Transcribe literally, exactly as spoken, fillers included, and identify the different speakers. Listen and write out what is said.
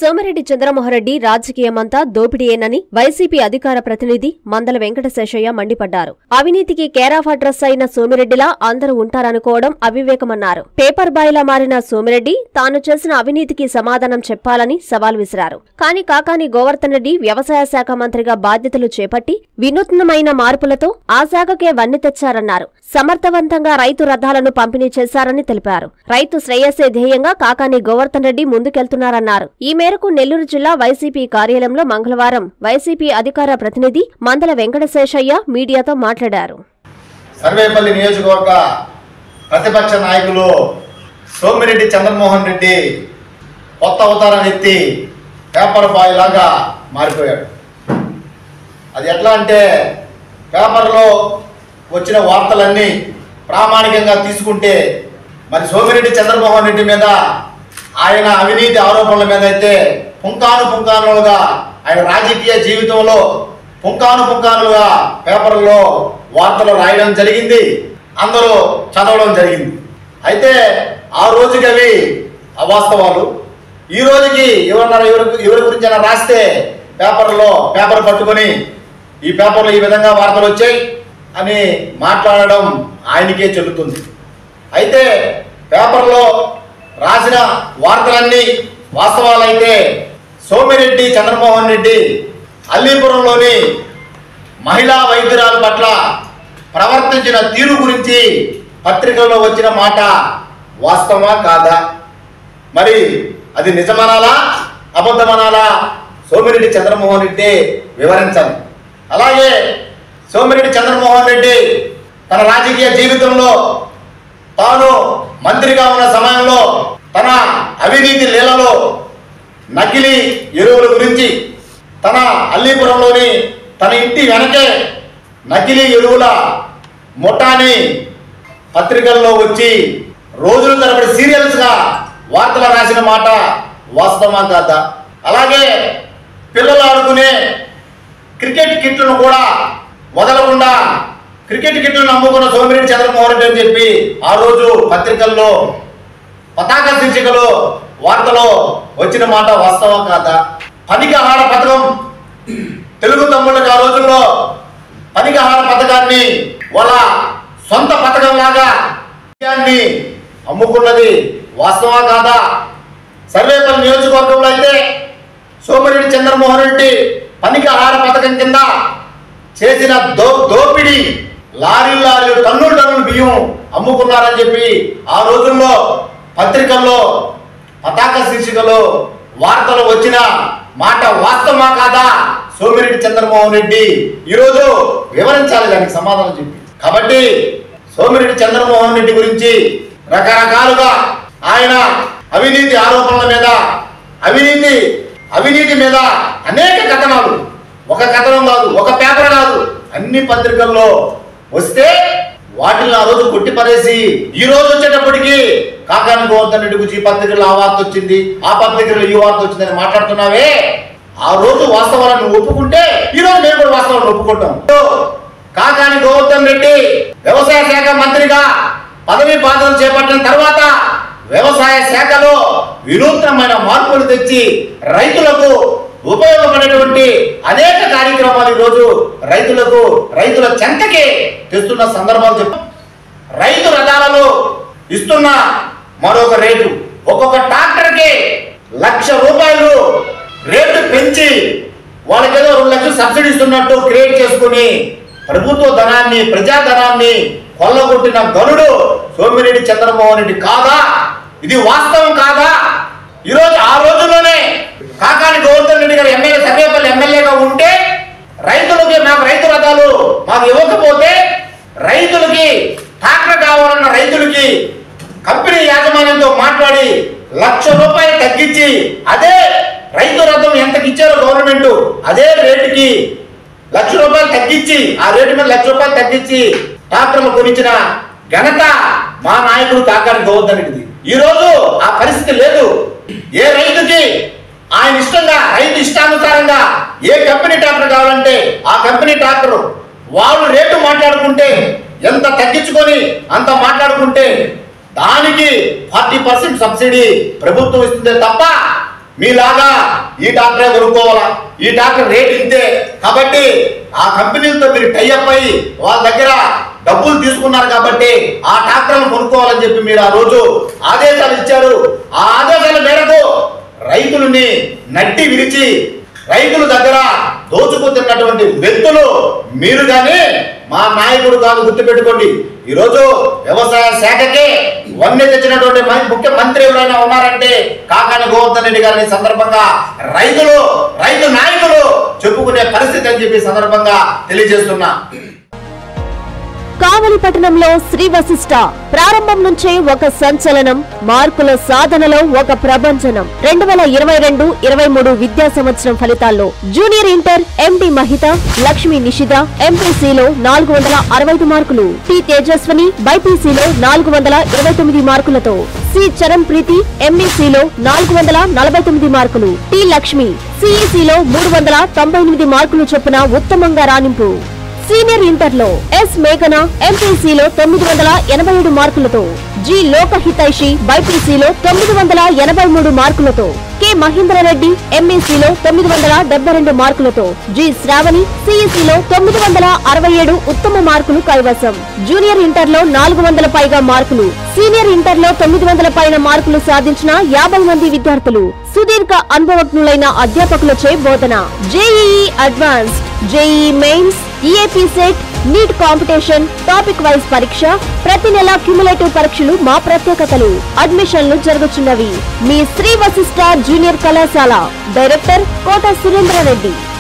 Speaker 1: సోమిరెడ్డి చంద్రమోహన్రెడ్డి రాజకీయమంతా దోపిడీయేనని వైసీపీ అధికార ప్రతినిధి మందల వెంకటశేషయ్య మండిపడ్డారు. అవినీతికి కేరాఫ్ అడ్రస్ అయిన సోమిరెడ్డిలా అందరూ ఉంటారనుకోవడం అవివేకమన్నారు. పేపర్ బాయ్లా మారిన సోమిరెడ్డి తాను చేసిన అవినీతికి సమాధానం చెప్పాలని సవాల్ విసిరారు. కానీ కాకాని గోవర్ధన్ రెడ్డి వ్యవసాయ శాఖ మంత్రిగా బాధ్యతలు చేపట్టి వినూత్నమైన మార్పులతో ఆ శాఖకే వన్నె తెచ్చారన్నారు. సమర్థవంతంగా రైతు రథాలను పంపిణీ చేశారని తెలిపారు. రైతు శ్రేయస్సే ధ్యేయంగా కాకాని గోవర్ధన్ రెడ్డి ముందుకెళ్తున్నారన్నారు. ఈ మేరకు నెల్లూరు జిల్లా వైసీపీ కార్యాలయంలో మంగళవారం వైసీపీ అధికార ప్రతినిధి మందల వెంకటశేషయ్య మీడియాతో మాట్లాడారు.
Speaker 2: సర్వేపల్లి నియోజకవర్గ ప్రతిపక్ష నాయకులు సోమిరెడ్డి చంద్రమోహన్ రెడ్డి కొత్త అవతారాన్ని ఎత్తి పేపర్ బాయ్ లాగా మారిపోయాడు. అది ఎట్లా అంటే పేపర్లో వచ్చిన వార్తలన్నీ ప్రామాణికంగా తీసుకుంటే మరి సోమిరెడ్డి చంద్రమోహన్ రెడ్డి మీద ఆయన అవినీతి ఆరోపణల మీద అయితే పుంకాను పుంకానులుగా ఆయన రాజకీయ జీవితంలో పుంకాను పుంకానులుగా పేపర్లో వార్తలు రాయడం జరిగింది, అందరూ చదవడం జరిగింది. అయితే ఆ రోజుకి అవి అవాస్తవాలు. ఈ రోజుకి ఎవరన్నా ఎవరి ఎవరి గురించి అయినా రాస్తే పేపర్లో పేపర్ పట్టుకొని ఈ పేపర్లో ఈ విధంగా వార్తలు వచ్చాయి అని మాట్లాడడం ఆయనకే చెల్లుతుంది. అయితే పేపర్లో రాసిన వార్తలన్నీ వాస్తవాలైతే సోమిరెడ్డి చంద్రమోహన్ రెడ్డి అల్లీపురంలోని మహిళా వైద్యురాల పట్ల ప్రవర్తించిన తీరు గురించి పత్రికల్లో వచ్చిన మాట వాస్తవమా కాదా, మరి అది నిజమనాలా అబద్ధమనాలా సోమిరెడ్డి చంద్రమోహన్ రెడ్డి వివరించాలి. అలాగే సోమిరెడ్డి చంద్రమోహన్ రెడ్డి తన రాజకీయ జీవితంలో తాను మంత్రిగా ఉన్న సమయంలో తన అవినీతి లీలలో నకిలీ ఎరువుల గురించి తన అల్లీపురంలోని తన ఇంటి వెనకే నకిలీ ఎరువుల ముఠాని పత్రికల్లో వచ్చి రోజుల తరబడి సీరియల్స్గా వార్తలు రాసిన మాట వాస్తవమా కాదా. అలాగే పిల్లలు ఆడుకునే క్రికెట్ కిట్లను కూడా వదలకుండా క్రికెట్ కిట్లను అమ్ముకున్న సోమిరెడ్డి చంద్రమోహన్ రెడ్డి అని చెప్పి ఆ రోజు పత్రికల్లో పతాక శీర్షికలో వార్తలో వచ్చిన మాట వాస్తవం కాదా. పనికాహార పథకం తెలుగు తమ్ముళ్ళకి ఆ రోజుల్లో పనికాహార పథకాన్ని వాళ్ళ సొంత పథకం లాగా అమ్ముకున్నది వాస్తవా కాదా. సర్వేపల్లి నియోజకవర్గంలో అయితే సోమిరెడ్డి చంద్రమోహన్ రెడ్డి పనికాహార పథకం కింద చేసిన దో దోపిడీ లారీ లారీలు టన్నులు టన్నులు బియ్యం అమ్ముకున్నారని చెప్పి ఆ రోజుల్లో పత్రికల్లో పతాక శీర్షికలో వార్తలు వచ్చిన మాట వాస్తవమా కాదా సోమిరెడ్డి చంద్రమోహన్ రెడ్డి ఈరోజు వివరించాలి, దానికి సమాధానం చెప్పి. కాబట్టి సోమిరెడ్డి చంద్రమోహన్ రెడ్డి గురించి రకరకాలుగా ఆయన అవినీతి ఆరోపణల మీద అవినీతి అవినీతి మీద అనేక కథనాలు, ఒక కథనం కాదు, ఒక పేపర్ కాదు, అన్ని పత్రికల్లో వస్తే వాటిని ఆ రోజు కొట్టి పడేసి ఈ రోజు వచ్చేటప్పటికి కాకాని గోవర్ధన్ రెడ్డి గురించి ఈ పత్రికలో ఆ వార్త వచ్చింది, ఆ పత్రికలో ఈ వార్త వచ్చిందని మాట్లాడుతున్నావే. ఆ రోజు వాస్తవాలను ఒప్పుకుంటే ఈ రోజు మేము కూడా వాస్తవాలను ఒప్పుకుంటాం. కాకాని గోవర్ధన్ రెడ్డి వ్యవసాయ శాఖ మంత్రిగా పదవి బాధ్యతలు చేపట్టిన తర్వాత వ్యవసాయ శాఖలో వినూత్నమైన మార్పులు తెచ్చి రైతులకు ఉపయోగపడేటువంటి అనేక కార్యక్రమాలు ఈరోజు రైతులకు రైతుల చెంతకే తెస్తున్న సందర్భాలు చెప్పు. రైతు రథాలలో ఇస్తున్న మరొక రేటు, ఒక్కొక్క ట్రాక్టర్కి లక్ష రూపాయలు రేటు పెంచి వాళ్ళకేదో రెండు లక్షలు సబ్సిడీ ఇస్తున్నట్టు క్రియేట్ చేసుకుని ప్రభుత్వ ధనాన్ని ప్రజాధనాన్ని కొల్లగొట్టిన గనుడు సోమిరెడ్డి చంద్రమోహన్ రెడ్డి కాదా? ఇది వాస్తవం కాదా? ఈరోజు ఆ రోజుల్లోనే కాకాని గోవర్ధన్ రెడ్డి గారు ఎమ్మెల్యే సర్వేపల్లి ఎమ్మెల్యేగా ఉంటే రైతులకి మాకు రైతు రథాలు మాకు ఇవ్వకపోతే రైతులకి ట్రాక్టర్ కావాలన్న రైతులకి కంపెనీ యాజమాన్యంతో మాట్లాడి లక్ష రూపాయలు తగ్గించి అదే రైతు రథం ఎంతకి ఇచ్చారో గవర్నమెంట్ అదే రేటుకి లక్ష రూపాయలు తగ్గించి ఆ రేటు మీద లక్ష రూపాయలు తగ్గించి ట్రాక్టర్లు కొనిచ్చిన ఘనత మా నాయకుడు కాకాని గోవర్ధన్ రెడ్డిది. ఈ రోజు ఆ పరిస్థితి లేదు. ఏ రైతుకి ఆయన ఇష్టంగా రైతు ఇష్టానుసారంగా ఏ కంపెనీ ట్రాక్టర్ కావాలంటే ఆ కంపెనీ ట్రాక్టర్ వాళ్ళు రేటు మాట్లాడుకుంటే ఎంత తగ్గించుకొని అంత మాట్లాడుకుంటే దానికి ఫార్టీ పర్సెంట్ సబ్సిడీ ప్రభుత్వం ఇస్తుందే తప్ప మీలాగా ఈ ట్రాక్టరే కొనుక్కోవాలా, ఈ ట్రాక్టర్ రేట్ ఇంతే కాబట్టి ఆ కంపెనీలతో మీరు టైఅప్ అయ్యి వాళ్ళ దగ్గర డబ్బులు తీసుకున్నారు కాబట్టి ఆ ట్రాక్టర్లను కొనుక్కోవాలని చెప్పి మీరు ఆ రోజు ఆదేశాలు ఇచ్చారు. ఆ ఆదేశాల మేరకు రైతులని నట్టి విరిచి రైతుల దగ్గర దోచుకుతున్నటువంటి వ్యక్తులు మీరు కానీ మా నాయకుడు కాదు, గుర్తుపెట్టుకోండి. ఈరోజు వ్యవసాయ శాఖకే వన్నె తెచ్చినటువంటి ముఖ్యమంత్రి ఎవరైనా ఉన్నారంటే కాకాని గోవర్ధన్ రెడ్డి గారిని సందర్భంగా రైతులు రైతు నాయకులు చెప్పుకునే పరిస్థితి అని చెప్పి సందర్భంగా తెలియజేస్తున్నా.
Speaker 1: కావలి పట్టణంలో శ్రీ వశిష్ట ప్రారంభం నుంచే ఒక సంచలనం, మార్కుల సాధనలో ఒక ప్రభంజనం. రెండు వేల ఇరవై రెండు ఇరవై మూడు విద్యా సంవత్సరం ఫలితాల్లో జూనియర్ ఇంటర్ ఎండి మహిత, లక్ష్మీ నిషిత ఎంపీసీలో నాలుగు వందల అరవై ఐదు మార్కులు, టి తేజస్వని బైపీసీలో నాలుగు వందల ఇరవై తొమ్మిది మార్కులతో, సి చరణ్ ప్రీతి ఎంఈసీలో నాలుగు వందల నలభై తొమ్మిది మార్కులు, టి లక్ష్మి సిఈసీలో మూడు వందల తొంభై ఎనిమిది మార్కులు చొప్పున ఉత్తమంగా రాణింపు. సీనియర్ ఇంటర్ లో ఎస్ మేఘన ఎంపీసీలో తొమ్మిది వందల ఎనభై ఏడు మార్కులతో, జి లోకహితైషి బైపీసీలో తొమ్మిది వందల ఎనభై మూడు మార్కులతో, కె మహేంద్రరెడ్డి ఎంఈసీలో తొమ్మిది వందల డెబ్బై రెండు మార్కులతో, జి శ్రావణి సిఈసీలో తొమ్మిది వందల అరవై ఏడు ఉత్తమ మార్కులు కైవసం. జూనియర్ ఇంటర్ లో నాలుగు వందల పైగా మార్కులు, సీనియర్ ఇంటర్ లో తొమ్మిది వందల పైన మార్కులు సాధించిన యాభై మంది విద్యార్థులు, సుదీర్ఘ అనుభవజ్ఞులైన అధ్యాపకులచే బోధన, JEE advanced, JEE mains, EAP CET, NEET competition, topic wise పరీక్ష, ప్రతి నెల క్యుములేటివ్ పరీక్షలు మా ప్రత్యేకతలు. అడ్మిషన్లు జరుగుతున్నవి. మీ శ్రీ వశిష్ట జూనియర్ కళాశాల. డైరెక్టర్ కోట సురేంద్ర రెడ్డి.